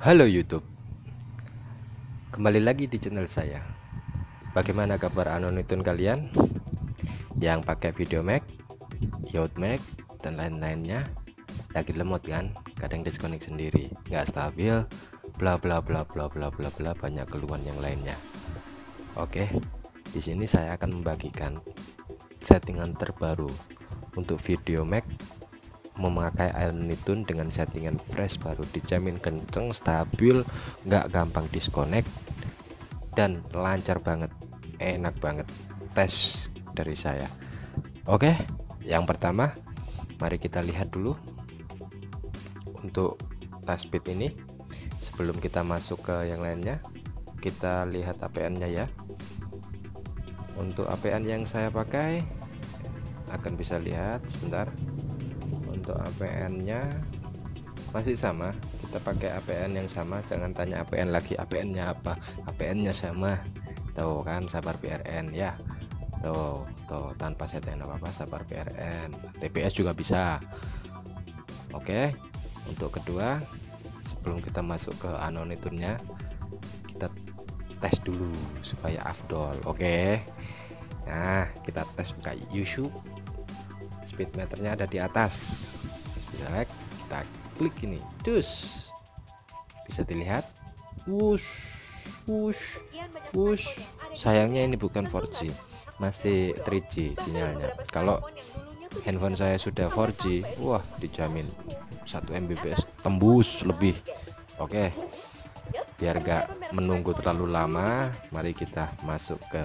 Halo YouTube, kembali lagi di channel saya. Bagaimana kabar Anonitun kalian yang pakai video Mac, Yacht Mac, dan lain-lainnya? Lagi lemot kan? Kadang disconnect sendiri, nggak stabil, bla bla bla bla bla bla bla, banyak keluhan yang lainnya. Oke, di sini saya akan membagikan settingan terbaru untuk video Mac memakai Anonitun dengan settingan fresh baru, dijamin kenceng, stabil, nggak gampang disconnect, dan lancar banget, enak banget. Tes dari saya. Oke, yang pertama mari kita lihat dulu untuk tes speed ini. Sebelum kita masuk ke yang lainnya, kita lihat APN nya ya. Untuk APN yang saya pakai, akan bisa lihat sebentar. Untuk APN nya masih sama, kita pakai APN yang sama. Jangan tanya APN lagi, APN nya apa, APN nya sama. Tuh kan, Sabar PRN ya. Tuh tanpa settingan apa-apa, Sabar PRN. TPS juga bisa. Oke, untuk kedua, sebelum kita masuk ke Anonitunnya, kita tes dulu supaya afdol. Oke, nah kita tes buka YouTube. Speed meternya ada di atas, bisa kita klik ini, dus bisa dilihat, wush wush wush. Sayangnya ini bukan 4G, masih 3G sinyalnya. Kalau handphone saya sudah 4G, wah dijamin 1 Mbps tembus lebih. Oke, biar gak menunggu terlalu lama, mari kita masuk ke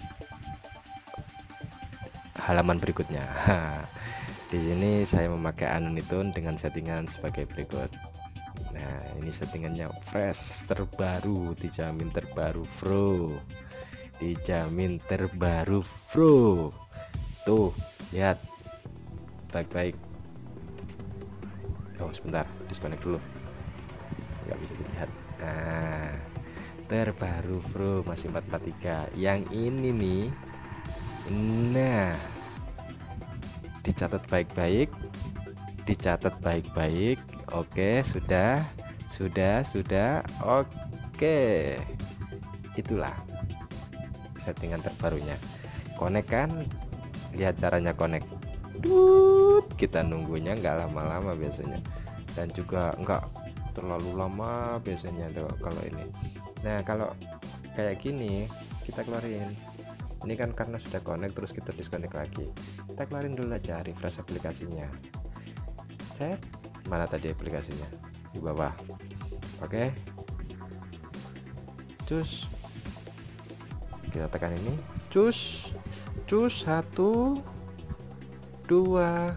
halaman berikutnya. Di sini saya memakai Anonitun dengan settingan sebagai berikut. Nah, ini settingannya fresh, terbaru, dijamin terbaru bro, dijamin terbaru bro. Tuh lihat baik-baik. Oh sebentar, disconnect dulu, nggak bisa dilihat. Nah, terbaru bro, masih 443 yang ini nih. Nah, dicatat baik-baik, dicatat baik-baik. Oke, sudah. Oke, itulah settingan terbarunya. Connect kan, lihat caranya connect. Kita nunggunya nggak lama-lama biasanya, dan juga nggak terlalu lama biasanya tuh kalau ini. Nah, kalau kayak gini kita keluarin. Ini kan karena sudah connect, terus kita disconnect lagi. Kita keluarin dulu aja, refresh aplikasinya. Set, mana tadi aplikasinya? Di bawah. Oke, cus, kita tekan ini, cus 1 2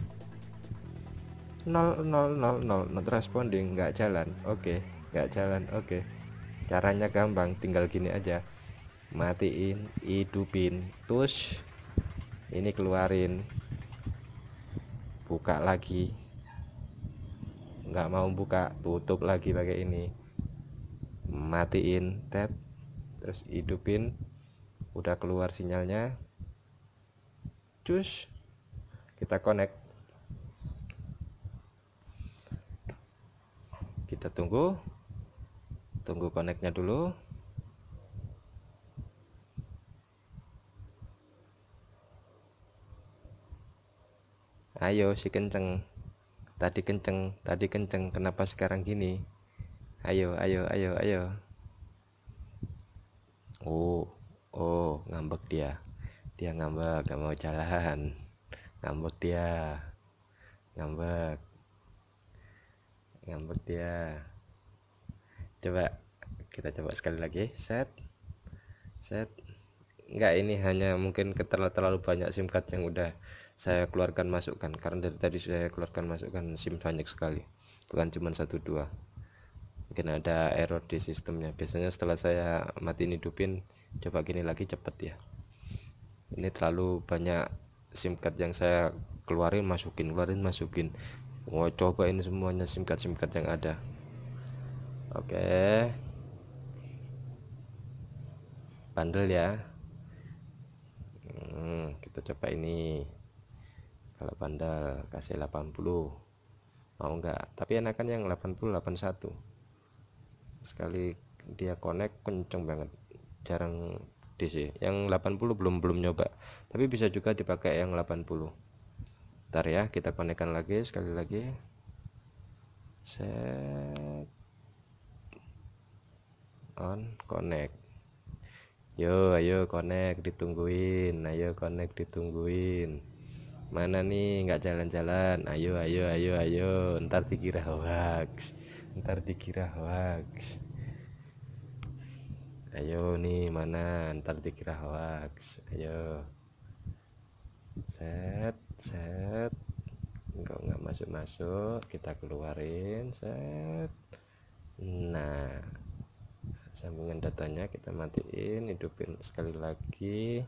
0 not responding, nggak jalan. Oke, nggak jalan. Oke, caranya gampang, tinggal gini aja, matiin, hidupin, terus ini keluarin, buka lagi, nggak mau buka, tutup lagi pakai ini, matiin, tab, terus hidupin, udah keluar sinyalnya, cus, kita connect, kita tunggu connectnya dulu. Ayo si kenceng, tadi kenceng, kenapa sekarang gini? Ayo. Oh ngambek, dia ngambek, gak mau jalan, ngambek dia, ngambek dia. Coba kita coba sekali lagi, set. Enggak, ini hanya mungkin terlalu banyak SIM card yang udah saya keluarkan masukkan, karena dari tadi saya keluarkan masukkan SIM banyak sekali, bukan cuma 1-2. Mungkin ada error di sistemnya. Biasanya setelah saya matiin hidupin, coba gini lagi cepet ya. Ini terlalu banyak SIM card yang saya keluarin masukin. Mau coba ini semuanya SIM card yang ada. Oke, bandel ya. Kita coba ini. Kalau bandel kasih 80, mau enggak? Tapi enakan yang 80 81. sekali dia connect kenceng banget, jarang DC. Yang 80 belum nyoba, tapi bisa juga dipakai yang 80. Ntar ya, kita konekkan lagi sekali lagi. Set on connect. Yo, ayo connect, ditungguin. Ayo connect, ditungguin. Mana nih nggak jalan-jalan? Ayo, ntar dikira hoax. Ayo nih, mana? Ntar dikira hoax. Ayo. Set nggak masuk, kita keluarin. Set. Nah, sambungan datanya kita matiin, hidupin sekali lagi.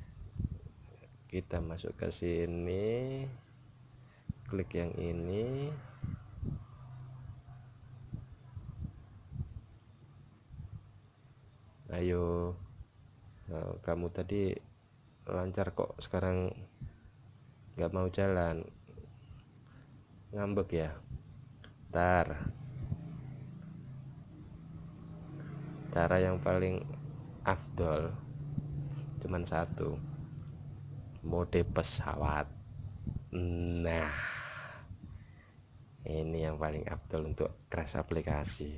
Kita masuk ke sini, klik yang ini. Ayo. Nah, kamu tadi lancar kok, sekarang nggak mau jalan, ngambek ya. Ntar cara yang paling afdol cuman satu, mode pesawat. Nah, ini yang paling afdol untuk crash aplikasi.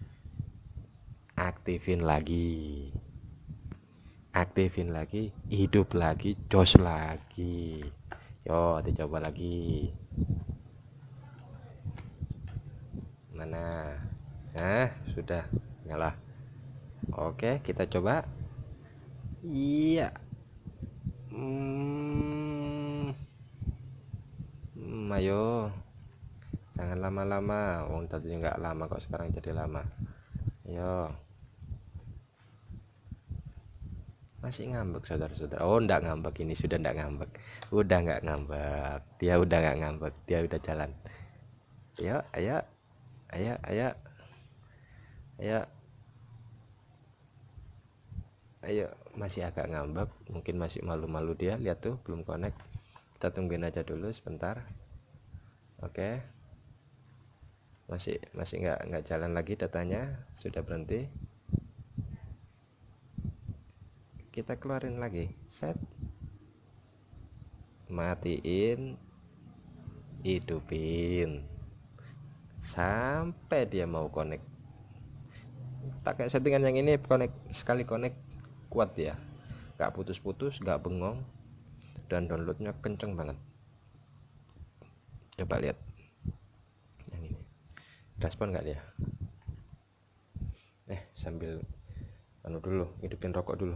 Aktifin lagi, hidup lagi, jos lagi. Yo, dicoba lagi. Mana? Nah, sudah nyala. Oke, kita coba. Iya. Ayo, jangan lama-lama. Tadi nggak lama kok, sekarang jadi lama. Yo, masih ngambek saudara-saudara. Oh, enggak ngambek, ini sudah enggak ngambek. Udah nggak ngambek. Dia udah nggak ngambek, dia udah jalan. Ayo. Ayo, masih agak ngambek, mungkin masih malu-malu dia. Lihat tuh, belum connect. Kita tungguin aja dulu sebentar. Oke. Masih nggak jalan lagi datanya, sudah berhenti. Kita keluarin lagi. Set. Matiin, hidupin sampai dia mau connect. Pakai settingan yang ini, connect sekali connect kuat ya, nggak putus-putus, nggak bengong, dan downloadnya kenceng banget. Coba lihat yang ini, respon nggak dia? Sambil dulu, hidupin rokok dulu.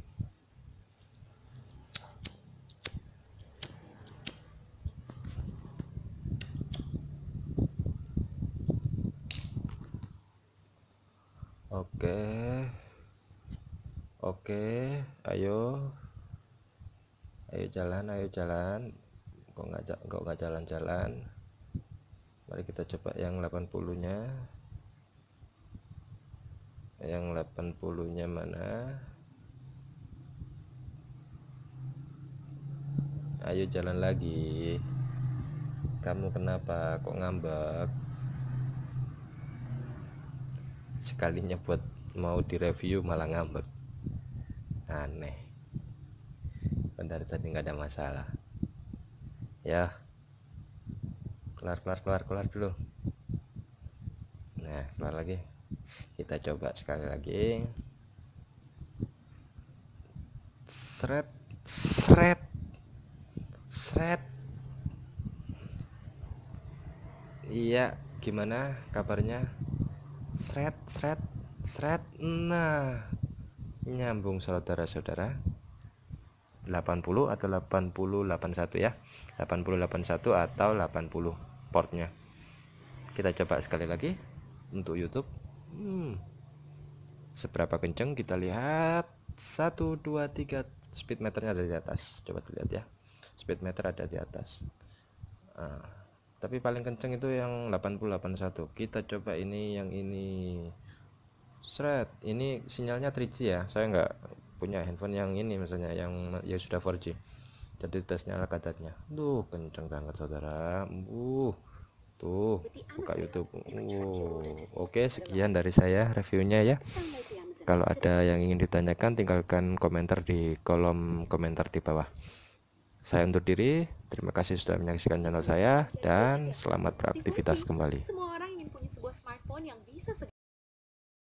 Oke, ayo jalan. Kok nggak jalan-jalan? Mari kita coba yang 80-nya. Yang 80-nya mana? Ayo jalan lagi. Kamu kenapa kok ngambek? Sekalinya buat mau direview malah ngambek. Aneh. Dari tadi nggak ada masalah. Ya. Keluar dulu. Nah, keluar lagi. Kita coba sekali lagi. Sret. Iya, gimana kabarnya? Sret. Nah, nyambung saudara-saudara. 80 atau 81 ya. 8081 atau 80 portnya. Kita coba sekali lagi untuk YouTube. Seberapa kenceng kita lihat. 1 2 3, speed meternya ada di atas. Coba dilihat ya. Speed meter ada di atas. Tapi paling kenceng itu yang 8081. Kita coba ini, yang ini. Sret, ini sinyalnya 3G ya. Saya nggak punya handphone yang ini, misalnya yang ya sudah 4G. Jadi tesnya ala kadarnya. Duh, kenceng banget saudara. Tuh, buka YouTube. Oke, sekian dari saya reviewnya ya. Kalau ada yang ingin ditanyakan, tinggalkan komentar di kolom komentar di bawah. Saya undur diri. Terima kasih sudah menyaksikan channel saya dan selamat beraktivitas kembali.